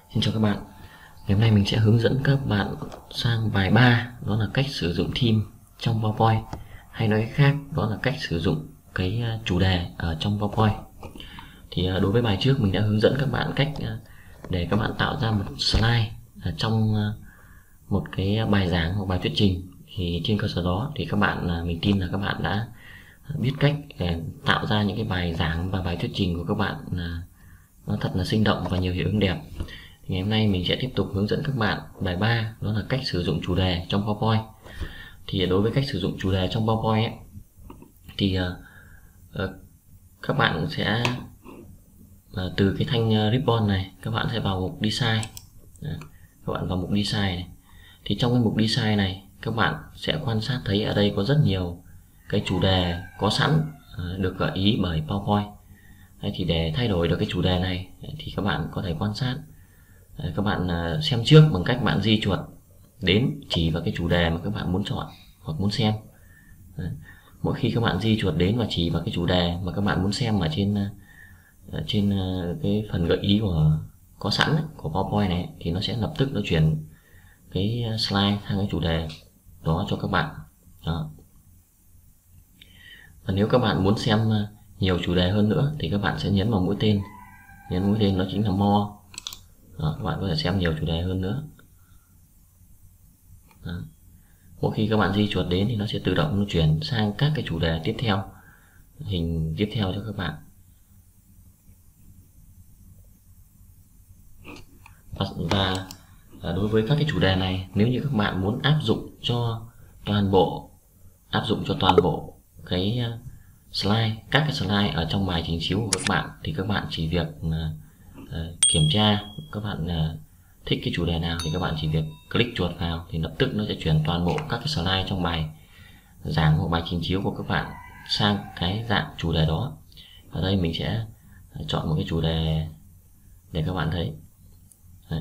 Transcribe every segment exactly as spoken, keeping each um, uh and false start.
Xin chào các bạn. Ngày hôm nay mình sẽ hướng dẫn các bạn sang bài ba, đó là cách sử dụng theme trong PowerPoint, hay nói cách khác đó là cách sử dụng cái chủ đề ở trong PowerPoint. Thì đối với bài trước mình đã hướng dẫn các bạn cách để các bạn tạo ra một slide ở trong một cái bài giảng hoặc bài thuyết trình. Thì trên cơ sở đó thì các bạn, mình tin là các bạn đã biết cách để tạo ra những cái bài giảng và bài thuyết trình của các bạn là nó thật là sinh động và nhiều hiệu ứng đẹp. Thì ngày hôm nay mình sẽ tiếp tục hướng dẫn các bạn bài ba, đó là cách sử dụng chủ đề trong PowerPoint. Thì đối với cách sử dụng chủ đề trong PowerPoint ấy, thì uh, các bạn sẽ uh, từ cái thanh ribbon này các bạn sẽ vào mục design. Đấy, các bạn vào mục design này. Thì trong cái mục design này các bạn sẽ quan sát thấy ở đây có rất nhiều cái chủ đề có sẵn uh, được gợi ý bởi PowerPoint. Đấy, thì để thay đổi được cái chủ đề này thì các bạn có thể quan sát. Đấy, các bạn xem trước bằng cách bạn di chuột đến chỉ vào cái chủ đề mà các bạn muốn chọn hoặc muốn xem. Đấy, mỗi khi các bạn di chuột đến và chỉ vào cái chủ đề mà các bạn muốn xem ở trên trên cái phần gợi ý của có sẵn ấy, của PowerPoint này, thì nó sẽ lập tức nó chuyển cái slide sang cái chủ đề đó cho các bạn. Đó. Và nếu các bạn muốn xem nhiều chủ đề hơn nữa thì các bạn sẽ nhấn vào mũi tên, nhấn mũi tên nó chính là more. Đó, các bạn có thể xem nhiều chủ đề hơn nữa. Đó. Mỗi khi các bạn di chuột đến thì nó sẽ tự động nó chuyển sang các cái chủ đề tiếp theo, hình tiếp theo cho các bạn. Và đối với các cái chủ đề này, nếu như các bạn muốn áp dụng cho toàn bộ áp dụng cho toàn bộ cái slide, các cái slide ở trong bài trình chiếu của các bạn, thì các bạn chỉ việc uh, kiểm tra các bạn uh, thích cái chủ đề nào thì các bạn chỉ việc click chuột vào thì lập tức nó sẽ chuyển toàn bộ các cái slide trong bài giảng hoặc bài trình chiếu của các bạn sang cái dạng chủ đề đó. Ở đây mình sẽ chọn một cái chủ đề để các bạn thấy. Đấy.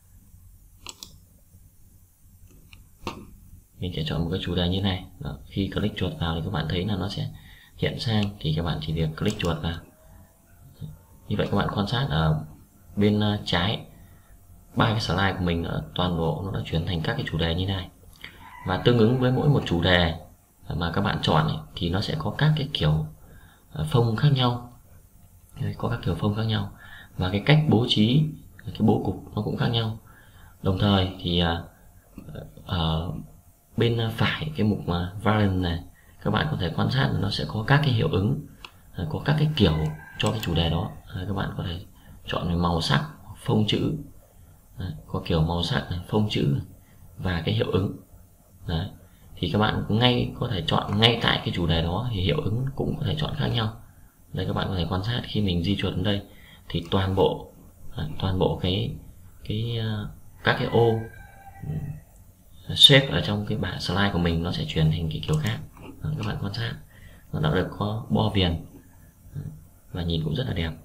Mình sẽ chọn một cái chủ đề như này. Đó. Khi click chuột vào thì các bạn thấy là nó sẽ hiện sang, thì các bạn chỉ việc click chuột vào. Như vậy các bạn quan sát ở bên trái ba cái slide của mình ở toàn bộ nó đã chuyển thành các cái chủ đề như này. Và tương ứng với mỗi một chủ đề mà các bạn chọn ấy, thì nó sẽ có các cái kiểu phông khác nhau. Có các kiểu phông khác nhau và cái cách bố trí cái bố cục nó cũng khác nhau. Đồng thời thì ở bên phải cái mục variant này các bạn có thể quan sát là nó sẽ có các cái hiệu ứng, có các cái kiểu cho cái chủ đề đó. Các bạn có thể chọn màu sắc, phông chữ. Đấy, có kiểu màu sắc này, phông chữ này, và cái hiệu ứng. Đấy, thì các bạn ngay có thể chọn ngay tại cái chủ đề đó thì hiệu ứng cũng có thể chọn khác nhau. Đây các bạn có thể quan sát khi mình di chuột đến đây thì toàn bộ toàn bộ cái cái các cái ô shape ở trong cái bảng slide của mình nó sẽ chuyển thành cái kiểu khác. Đó, các bạn quan sát nó đã được có bo viền và nhìn cũng rất là đẹp.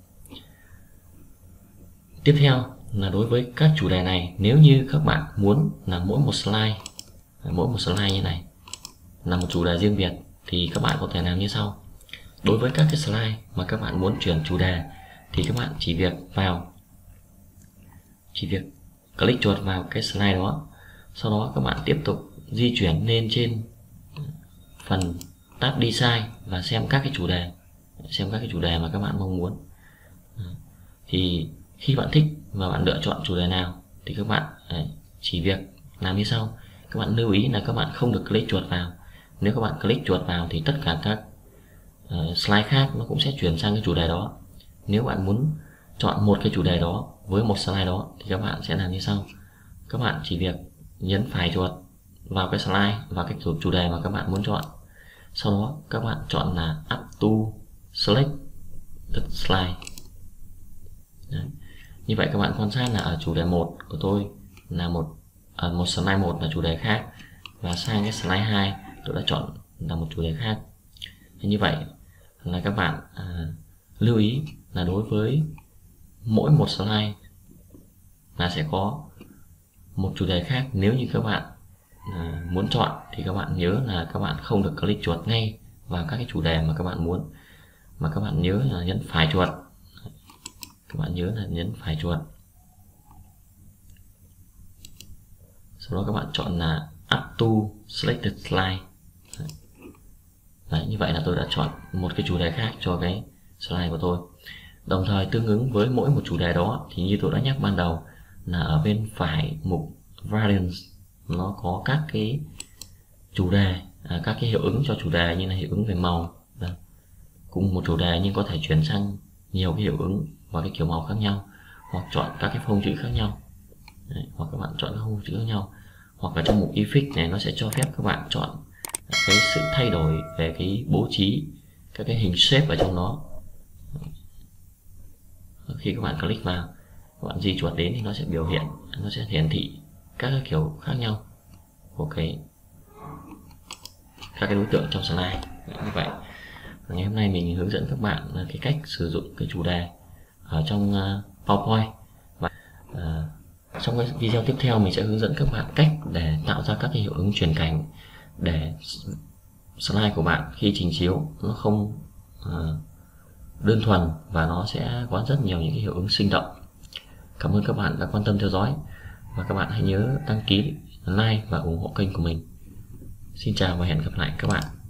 Tiếp theo là đối với các chủ đề này, nếu như các bạn muốn là mỗi một slide mỗi một slide như này là một chủ đề riêng biệt thì các bạn có thể làm như sau. Đối với các cái slide mà các bạn muốn chuyển chủ đề thì các bạn chỉ việc vào chỉ việc click chuột vào cái slide đó, sau đó các bạn tiếp tục di chuyển lên trên phần tab design và xem các cái chủ đề xem các cái chủ đề mà các bạn mong muốn. Thì khi bạn thích và bạn lựa chọn chủ đề nào thì các bạn chỉ việc làm như sau. Các bạn lưu ý là các bạn không được click chuột vào. Nếu các bạn click chuột vào thì tất cả các uh, slide khác nó cũng sẽ chuyển sang cái chủ đề đó. Nếu bạn muốn chọn một cái chủ đề đó với một slide đó thì các bạn sẽ làm như sau. Các bạn chỉ việc nhấn phải chuột vào cái slide và cái chủ đề mà các bạn muốn chọn. Sau đó các bạn chọn là up to select the slide. Đấy. Như vậy các bạn quan sát là ở chủ đề một của tôi là một ở một slide một là chủ đề khác, và sang cái slide hai tôi đã chọn là một chủ đề khác. Thế như vậy là các bạn à, lưu ý là đối với mỗi một slide là sẽ có một chủ đề khác. Nếu như các bạn à, muốn chọn thì các bạn nhớ là các bạn không được click chuột ngay vào các cái chủ đề mà các bạn muốn, mà các bạn nhớ là nhấn phải chuột. Các bạn nhớ là nhấn phải chuột sau đó các bạn chọn là Add to Selected Slide. Đấy, như vậy là tôi đã chọn một cái chủ đề khác cho cái slide của tôi. Đồng thời tương ứng với mỗi một chủ đề đó thì như tôi đã nhắc ban đầu là ở bên phải mục Variants nó có các cái chủ đề, à, các cái hiệu ứng cho chủ đề, như là hiệu ứng về màu. Đấy. Cùng một chủ đề nhưng có thể chuyển sang nhiều cái hiệu ứng và cái kiểu màu khác nhau, hoặc chọn các cái phông chữ khác nhau. Đấy, hoặc các bạn chọn các phông chữ khác nhau, hoặc là trong mục Effect này nó sẽ cho phép các bạn chọn cái sự thay đổi về cái bố trí các cái hình shape ở trong nó. Khi các bạn click vào, các bạn di chuột đến thì nó sẽ biểu hiện, nó sẽ hiển thị các cái kiểu khác nhau của cái các cái đối tượng trong slide. Như vậy ngày hôm nay mình hướng dẫn các bạn cái cách sử dụng cái chủ đề ở trong PowerPoint, và uh, trong cái video tiếp theo mình sẽ hướng dẫn các bạn cách để tạo ra các cái hiệu ứng chuyển cảnh để slide của bạn khi trình chiếu nó không uh, đơn thuần và nó sẽ có rất nhiều những cái hiệu ứng sinh động. Cảm ơn các bạn đã quan tâm theo dõi, và các bạn hãy nhớ đăng ký, like và ủng hộ kênh của mình. Xin chào và hẹn gặp lại các bạn.